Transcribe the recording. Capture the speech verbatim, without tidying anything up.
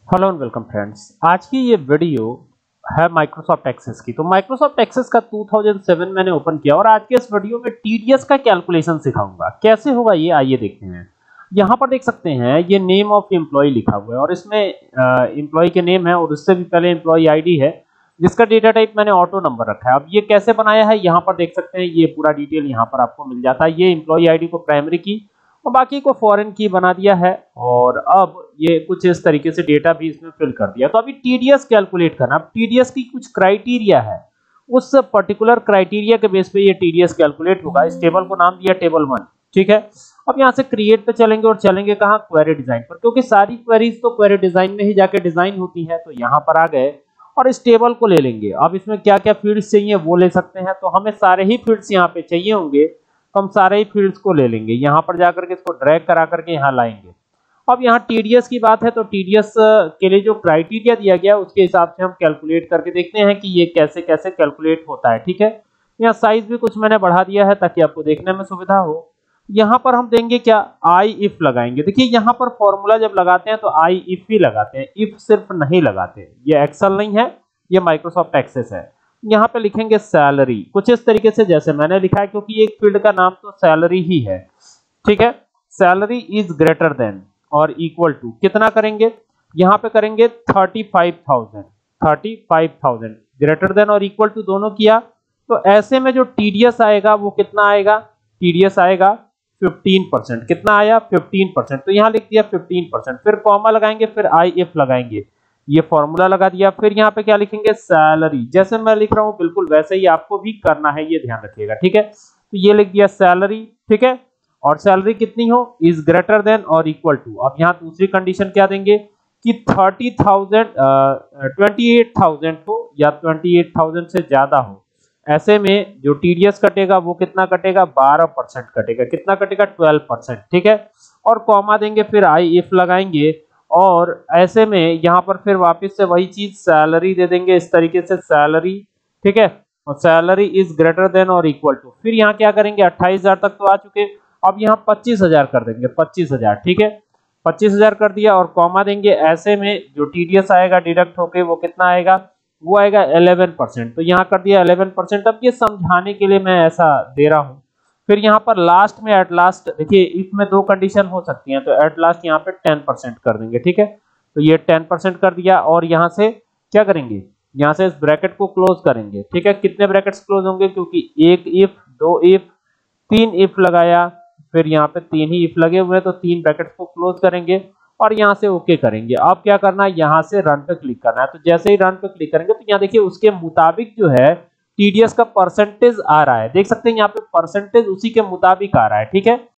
Hello and welcome friends. आज की ये वीडियो है माइक्रोसॉफ्ट एक्सेस की। तो माइक्रोसॉफ्ट एक्सेस का दो हज़ार सात मैंने ओपन किया और आज के इस वीडियो में टीडीएस का कैलकुलेशन सिखाऊंगा। कैसे होगा ये आइए देखते हैं। यहाँ पर देख सकते हैं ये नेम ऑफ एम्प्लॉय लिखा हुआ है और इसमें एम्प्लॉय के नेम है और उससे भी पहले एम्प्लॉय आईडी है जिसका डेटा टाइप मैंने ऑटो नंबर रखा है। अब ये कैसे बनाया है यहाँ पर देख सकते हैं, ये पूरा डिटेल यहाँ पर आपको मिल जाता है। ये एम्प्लॉय आईडी को प्राइमरी की और बाकी को फॉरेन की बना दिया है और अब ये कुछ इस तरीके से डेटा भी इसमें फिल कर दिया। तो अभी टीडीएस कैलकुलेट करना। अब टीडीएस की कुछ क्राइटेरिया है, उस पर्टिकुलर क्राइटेरिया के बेस पे ये टीडीएस कैलकुलेट होगा। इस टेबल को नाम दिया टेबल वन, ठीक है। अब यहाँ से क्रिएट पे चलेंगे और चलेंगे कहाँ, क्वेरी डिजाइन पर, क्योंकि सारी क्वेरीज तो क्वेरी डिजाइन में ही जाके डिजाइन होती है। तो यहाँ पर आ गए और इस टेबल को ले लेंगे। अब इसमें क्या क्या फील्ड्स चाहिए वो ले सकते हैं। तो हमें सारे ही फील्ड्स यहाँ पे चाहिए होंगे तो हम सारे ही फील्ड्स को ले लेंगे। यहाँ पर जाकर के इसको ड्रैग करा करके यहाँ लाएंगे। अब यहाँ टीडीएस की बात है तो टीडीएस के लिए जो क्राइटेरिया दिया गया उसके हिसाब से हम कैलकुलेट करके देखते हैं कि ये कैसे कैसे कैलकुलेट होता है, ठीक है। यहाँ साइज भी कुछ मैंने बढ़ा दिया है ताकि आपको देखने में सुविधा हो। यहाँ पर हम देंगे क्या, आई इफ लगाएंगे। देखिए यहाँ पर फॉर्मूला जब लगाते हैं तो आई इफ ही लगाते हैं, इफ सिर्फ नहीं लगाते। ये एक्सेल नहीं है, ये माइक्रोसॉफ्ट एक्सेस है। यहाँ पे लिखेंगे सैलरी कुछ इस तरीके से जैसे मैंने लिखा है, क्योंकि एक फील्ड का नाम तो सैलरी ही है, ठीक है। सैलरी इज ग्रेटर देन और इक्वल टू कितना करेंगे, यहाँ पे करेंगे thirty five thousand. Thirty five thousand greater than और इक्वल टू दोनों किया तो ऐसे में जो टीडीएस आएगा वो कितना आएगा, टीडीएस आएगा फिफ्टीन परसेंट। कितना आया, फिफ्टीन परसेंट। तो यहाँ लिख दिया फिफ्टीन परसेंट, फिर कॉमा लगाएंगे, फिर आई इफ लगाएंगे, ये फॉर्मूला लगा दिया। फिर यहाँ पे क्या लिखेंगे, सैलरी। जैसे मैं लिख रहा हूँ बिल्कुल वैसे ही आपको भी करना है, ये ध्यान रखिएगा, ठीक है। तो ये लिख दिया सैलरी, ठीक है। और सैलरी कितनी हो, इज ग्रेटर देन और इक्वल टू। अब यहाँ दूसरी कंडीशन क्या देंगे कि thirty thousand twenty eight thousand हो या ट्वेंटी एट थाउजेंड से ज्यादा हो। ऐसे में जो टीडीएस कटेगा वो कितना कटेगा, बारह परसेंट कटेगा। कितना कटेगा, ट्वेल्व परसेंट, ठीक है। और कॉमा देंगे, फिर आई इफ लगाएंगे और ऐसे में यहाँ पर फिर वापस से वही चीज सैलरी दे देंगे इस तरीके से, सैलरी, ठीक है। और सैलरी इज ग्रेटर देन और इक्वल टू। फिर यहाँ क्या करेंगे, अट्ठाईस हजार तक तो आ चुके, अब यहाँ पच्चीस हजार कर देंगे, पच्चीस हजार, ठीक है। पच्चीस हजार कर दिया और कॉमा देंगे। ऐसे में जो टीडीएस आएगा डिडक्ट होके वो कितना आएगा, वो आएगा इलेवन परसेंट। तो यहाँ कर दिया इलेवन परसेंट। अब ये समझाने के लिए मैं ऐसा दे रहा हूँ। फिर यहाँ पर लास्ट में एट लास्ट देखिए, इफ में दो कंडीशन हो सकती हैं, तो एट लास्ट यहाँ पे टेन परसेंट कर देंगे, ठीक है। तो ये टेन परसेंट कर दिया और यहाँ से क्या करेंगे, यहाँ से इस ब्रैकेट को क्लोज करेंगे, ठीक है। कितने ब्रैकेट्स क्लोज होंगे, क्योंकि एक इफ, दो इफ, तीन इफ लगाया, फिर यहाँ पे तीन ही इफ लगे हुए हैं तो तीन ब्रैकेट्स को क्लोज करेंगे और यहाँ से ओके करेंगे। अब क्या करना है, यहाँ से रन पे क्लिक करना है। तो जैसे ही रन पे क्लिक करेंगे तो यहाँ देखिए उसके मुताबिक जो है टीडीएस का परसेंटेज आ रहा है, देख सकते हैं यहाँ पे परसेंटेज उसी के मुताबिक आ रहा है, ठीक है।